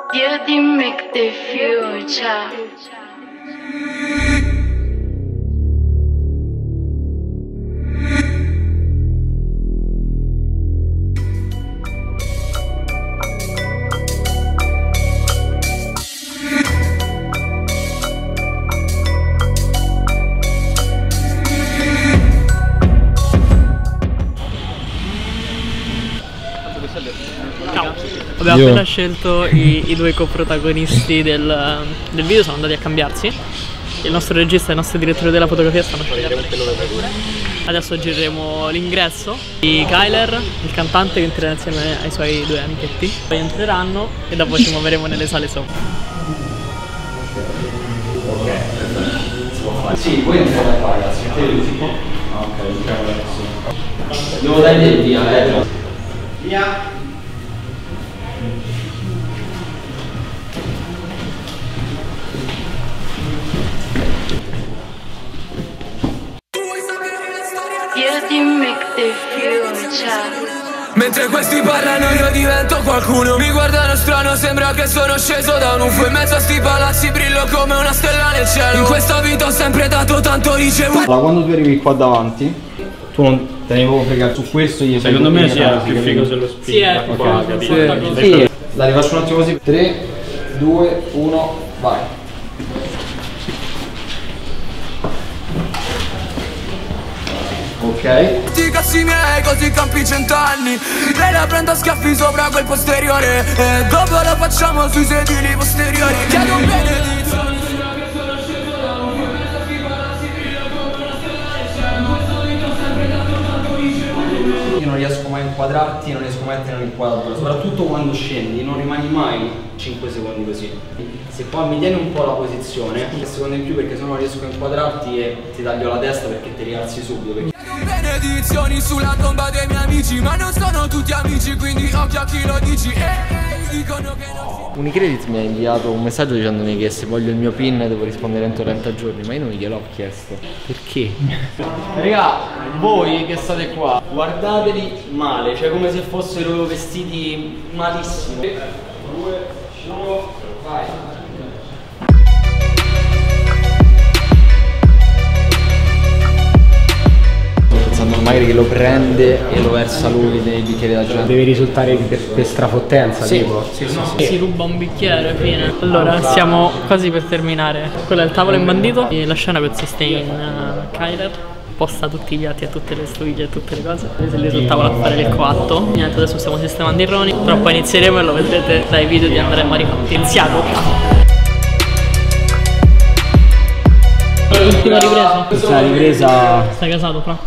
Io ti make the future. Abbiamo appena scelto i due coprotagonisti del video, sono andati a cambiarsi. Il nostro regista e il nostro direttore della fotografia stanno scegliendo. Adesso gireremo l'ingresso di Kyler, il cantante, che entrerà insieme ai suoi due amichetti. Poi entreranno e dopo ci muoveremo nelle sale sopra. Sì, poi entriamo qua, ragazzi. Ok, devo dargli il via, Via! Io ti make the future. Mentre questi parlano io divento qualcuno. Mi guardano strano, sembra che sono sceso da un UFO. In mezzo a sti palazzi brillo come una stella nel cielo. In questa vita ho sempre dato tanto ricevuto. Allora, quando tu arrivi qua davanti, tu non te ne devo fregare su questo. Secondo me sì, è più figo se lo spieghi. Sì, dai, rifaccio un attimo così. 3, 2, 1, vai. Ok. Ti cazzi miei così campi 100 anni. Lei la prendo a schiaffi sopra quel posteriore e dopo lo facciamo sui sedili posteriori. Chiedo un benedizione. Io non riesco mai a inquadrarti, non riesco mai a tenere inquadrato, soprattutto quando scendi, non rimani mai 5 secondi così. Se poi mi tieni un po' la posizione, 5 secondi in più, perché se no non riesco a inquadrarti e ti taglio la testa perché ti rialzi subito. Benedizioni sulla tomba dei miei amici, ma non sono tutti amici, quindi occhio a chi lo dici. Dicono che non si... Unicredit mi ha inviato un messaggio dicendomi che se voglio il mio PIN devo rispondere entro 30 giorni, ma io non gliel'ho chiesto. Perché? Raga, voi che state qua, guardateli male, cioè come se fossero vestiti malissimo. 3, 2, 1, vai. Magari che lo prende e lo versa lui nei bicchieri da gente. Devi risultare per strafottenza, sì, tipo. Sì. Si ruba un bicchiere, fine. Allora, siamo quasi per terminare. Quello è il tavolo imbandito e la scena consiste in Kyler posta tutti i piatti e tutte le stoviglie e tutte le cose. Siete lì sul tavolo a fare il coatto. Niente, adesso stiamo sistemando i roni, però poi inizieremo e lo vedrete dai video di Andrea Marifatti. Iniziamo! L'ultima ripresa? Questa ripresa... Stai casato, Fra?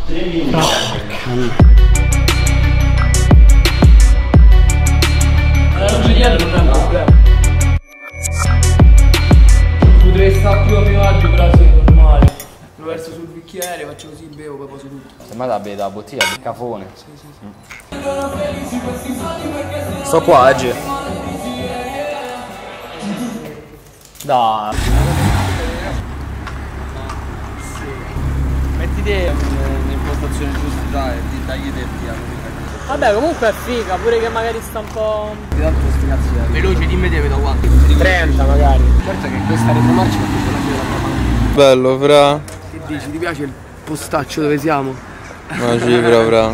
Potrei stare più a mio agio, però sì, normale. Lo verso sul bicchiere, faccio così, bevo, poi poso tutto. Sembra da bere da bottiglia di cafone. Sì. Sto qua oggi. Dai. Mettiti un'impostazione giusta, dai, tagli i detti. Vabbè, comunque è figa, pure che magari sta un po'... Veloce, dimmi te da quanto? 30 magari. Certo che questa retromarcia è più la Bello, Fra. Che dici, ti piace il postaccio dove siamo? Ma cifra, Fra.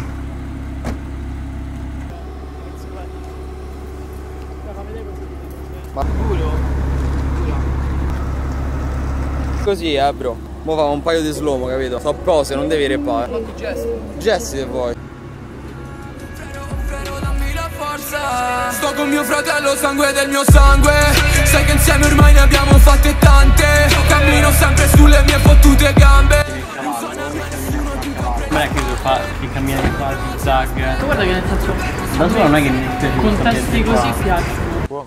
Ma puro? Così, bro. Mo fa un paio di slow, capito? So cose, non devi repare. Quanti gesti? Gesti se vuoi. Sto con mio fratello, sangue del mio sangue. Sai che insieme ormai ne abbiamo fatte tante. Cammino sempre sulle mie fottute gambe. Non è che che cammina di qua, zigzag. Guarda che nel senso... Da solo non è che mi piace. Contesti così piacciono.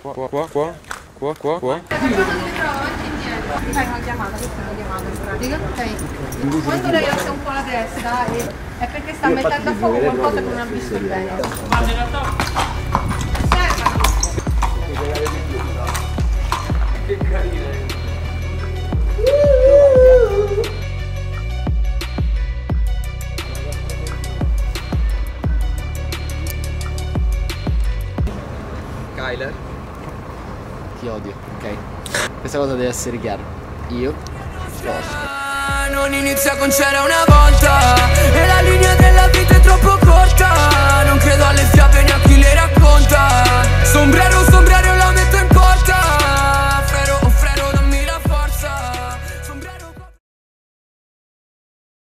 Qua. Fai una chiamata, questa è una chiamata in pratica, ok? Quando lei alza un po' la testa è perché sta mettendo a fuoco qualcosa che non ha visto bene. Ma in realtà... Che carina. Kyler. ti odio, ok? Questa cosa deve essere chiara. Io lo odio. Non inizia con c'era una volta, e la linea della vita è troppo corta.